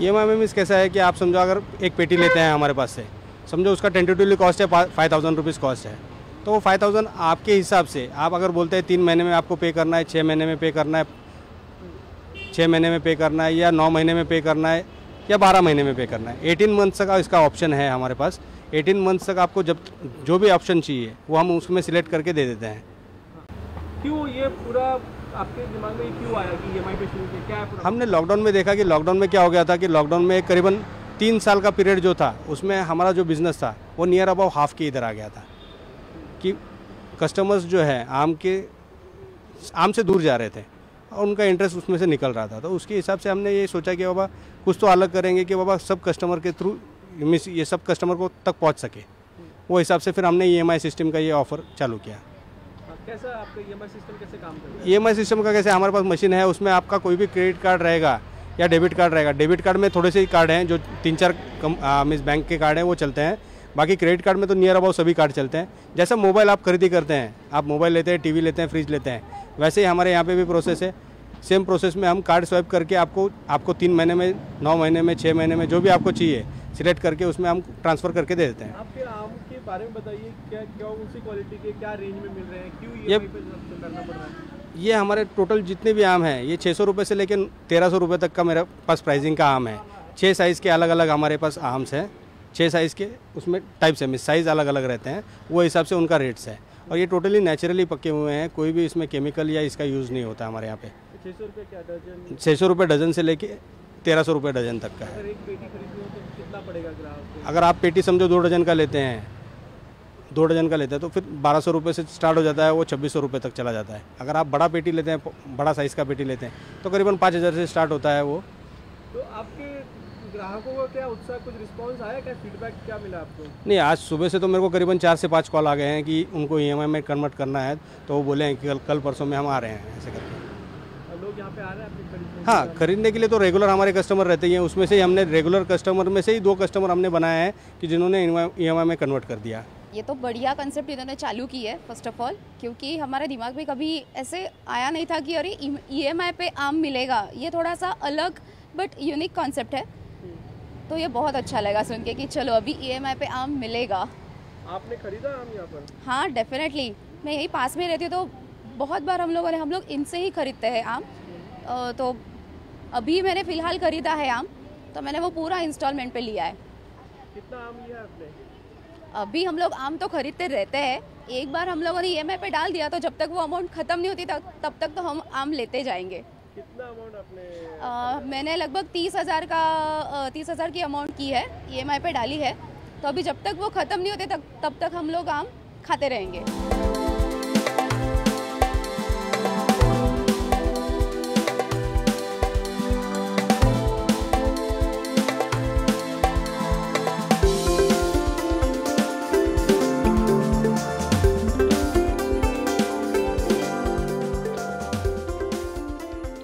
EMI में कैसा है कि आप समझो अगर एक पेटी लेते हैं हमारे पास से, समझो उसका टेंटेटिवली कॉस्ट है 5000 रुपीज़ कॉस्ट है, तो वो 5000 आपके हिसाब से आप अगर बोलते हैं 3 महीने में आपको पे करना है, 6 महीने में पे करना है, 6 महीने में पे करना है, या 9 महीने में पे करना है, या 12 महीने में पे करना है। 18 मंथ्स का इसका ऑप्शन है हमारे पास। 18 मंथ्स तक आपको जब जो भी ऑप्शन चाहिए वो हम उसमें सिलेक्ट करके दे देते हैं। क्यों ये पूरा आपके दिमाग में क्यों आया कि EMI पे शुरू किया, क्या है पूरा? हमने लॉकडाउन में देखा कि लॉकडाउन में क्या हो गया था कि लॉकडाउन में करीबन 3 साल का पीरियड जो था उसमें हमारा जो बिज़नेस था वो नियर अबाउट हाफ के इधर आ गया था कि कस्टमर्स जो है आम से दूर जा रहे थे और उनका इंटरेस्ट उसमें से निकल रहा था। तो उसके हिसाब से हमने ये सोचा कि बाबा कुछ तो अलग करेंगे कि बाबा सब कस्टमर के थ्रू ये सब कस्टमर को तक पहुंच सके। वो हिसाब से फिर हमने EMI सिस्टम का ये ऑफ़र चालू किया। कैसा आपका EMI सिस्टम कैसे काम करता है? EMI सिस्टम का कैसे, हमारे पास मशीन है, उसमें आपका कोई भी क्रेडिट कार्ड रहेगा या डेबिट कार्ड रहेगा। डेबिट कार्ड में थोड़े से ही कार्ड हैं जो 3-4 मीन्स बैंक के कार्ड हैं वो चलते हैं, बाकी क्रेडिट कार्ड में तो नियर अबाउट सभी कार्ड चलते हैं। जैसा मोबाइल आप खरीदी करते हैं, आप मोबाइल लेते हैं, TV लेते हैं, फ्रिज लेते हैं, वैसे ही हमारे यहाँ पे भी प्रोसेस है। सेम प्रोसेस में हम कार्ड स्वाइप करके आपको 3 महीने में, 9 महीने में, 6 महीने में जो भी आपको चाहिए सिलेक्ट करके उसमें हम ट्रांसफ़र करके दे देते हैं। आप फिर आम के बारे में बताइए, क्या उसी क्वालिटी के क्या रेंज में मिल रहे हैं, क्यों ये EMI पे करना पड़ रहा है? ये हमारे टोटल जितने भी आम हैं ये 600 रुपये से लेकर 1300 रुपये तक का मेरे पास प्राइसिंग का आम है। 6 साइज़ के अलग अलग हमारे पास आम्स हैं, 6 साइज़ के उसमें टाइप्स है, साइज़ अलग अलग रहते हैं, वो हिसाब से उनका रेट्स है। और ये टोटली नेचुरली पके हुए हैं, कोई भी इसमें केमिकल या इसका यूज़ नहीं होता हमारे यहाँ पे। 600 रुपये क्या दर्जन? 600 रुपये डजन से लेके 1300 रुपये डजन तक का है। अगर एक पेटी खरीदनी हो तो कितना पड़ेगा ग्राहक को? अगर आप पेटी समझो 2 डजन का लेते हैं, 2 डजन का लेते हैं तो फिर 1200 रुपये से स्टार्ट हो जाता है, वो 2600 रुपये तक चला जाता है। अगर आप बड़ा पेटी लेते हैं, बड़ा साइज़ का पेटी लेते हैं तो करीबन 5000 से स्टार्ट होता है वो। तो आपके ग्राहकों का क्या उत्साह, कुछ रिस्पांस आया, क्या फीडबैक क्या मिला आपको? नहीं, आज सुबह से तो मेरे को करीबन 4 से 5 कॉल आ गए हैं कि उनको EMI में कन्वर्ट करना है, तो वो बोले हैं कि कल परसों में हम आ रहे हैं, ऐसे करके। लोग यहाँ पे आ रहे हैं आपके खरीदने? हाँ, खरीदने के लिए तो रेगुलर हमारे कस्टमर रहते ही हैं, उसमें से ही हमने रेगुलर कस्टमर में से ही 2 कस्टमर हमने बनाए हैं कि जिन्होंने EMI में कन्वर्ट कर दिया। ये तो बढ़िया कंसेप्ट इन्होंने चालू की है फर्स्ट ऑफ ऑल, क्योंकि हमारे दिमाग में कभी ऐसे आया नहीं था कि अरे EMI पे आम मिलेगा। ये थोड़ा सा अलग बट यूनिक कॉन्सेप्ट है, तो ये बहुत अच्छा लगा सुन के कि चलो अभी EMI पे आम मिलेगा। आपने खरीदा आम यहाँ पर? हाँ डेफिनेटली, मैं यही पास में रहती हूँ तो बहुत बार हम लोग इनसे ही खरीदते हैं आम। तो अभी मैंने फ़िलहाल खरीदा है आम, तो मैंने वो पूरा इंस्टॉलमेंट पे लिया है। कितना आम लिया आपने? अभी हम लोग आम तो खरीदते रहते हैं, एक बार हम लोगों ने EMI पे डाल दिया तो जब तक वो अमाउंट ख़त्म नहीं होती तब तक तो हम आम लेते जाएंगे। कितना अमाउंट आपने? मैंने लगभग 30,000 की अमाउंट की है, EMI पे डाली है, तो अभी जब तक वो ख़त्म नहीं होते तब तक हम लोग आम खाते रहेंगे।